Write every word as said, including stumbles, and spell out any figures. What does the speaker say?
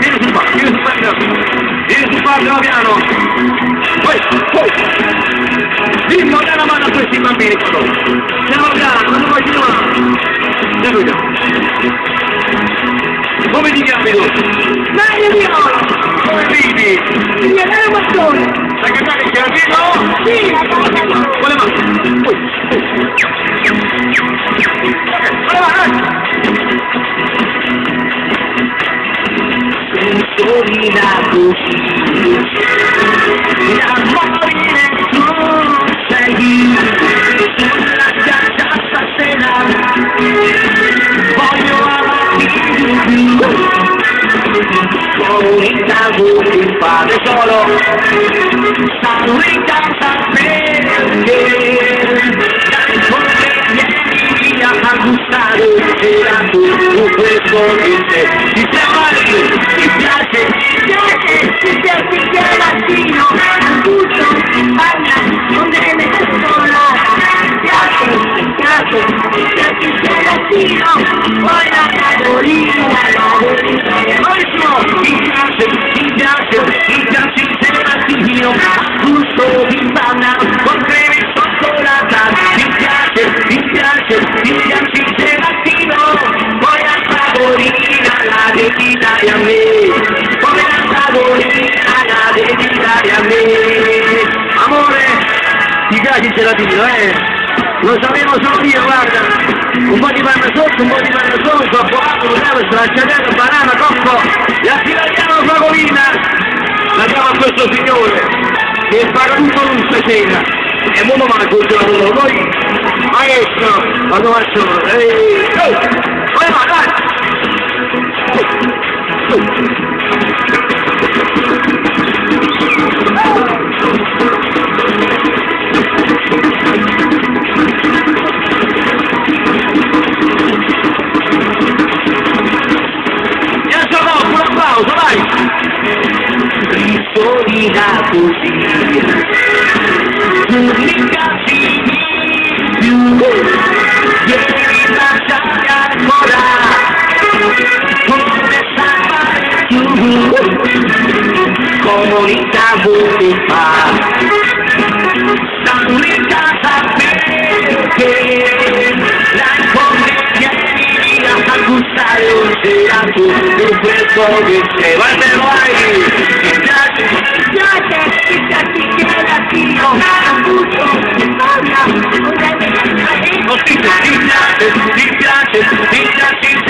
vieni sul palco, vieni sul palco, vieni sul palco piano. Poi, poi. Dimmo, dai una mano a questi bambini, però. Piano piano, non puoi filmare. Piano piano. Come ti chiami tu? Mario Viola! Come vivi? Il mio nome è Mattone! Sai cantare il giardino? Sì, la cosa! Con le mani! Poi, poi. Con le mani, Sensorina così, la morire tu sei, sulla spiaggia stasera, voglio amarti di più, con il tango di fare solo, stanno in casa perché, dai come vieni via a gustare il gelato, tu questo che sei, ti sembra lì, ti piace, ti piace, ti piace che è mattino, al gusto, balla, non deve solare, ti piace, ti piace, ti piace che è mattino, poi la tavolina, la tavolina, ti piace, ti piace, ti piace che è mattino, al gusto di balla, con creme cioccolata, ti piace, ti piace, ti piace che è mattino, poi la tavolina, la devi dare a me, come la tavolina, la devi dare a me. amore, ti piace il gelatino, eh? Lo sapevo solo io, guarda. Un po' di panna sotto, un po' di panna sotto, avvocato, bravo, stracciatello, banana, cocco, e affilatiamo la favolina. La diamo a questo signore, che paga tutto lui stasera. E mo non manco il gelato, noi, maestro, quando faccio, ehi, ehi, vai, vai, vai. Risolida così, tu mi capisci più, ieri lasciami ancora, come sai tu, comunità vuoi fare, stanno in casa perché, la conviene a gustare un gelato, più fresco che c'è, vai te vai! Ti piace, ti piace, ti piace che è latino, a gusto, balla, non deve essere. Ti piace, ti piace, ti piace,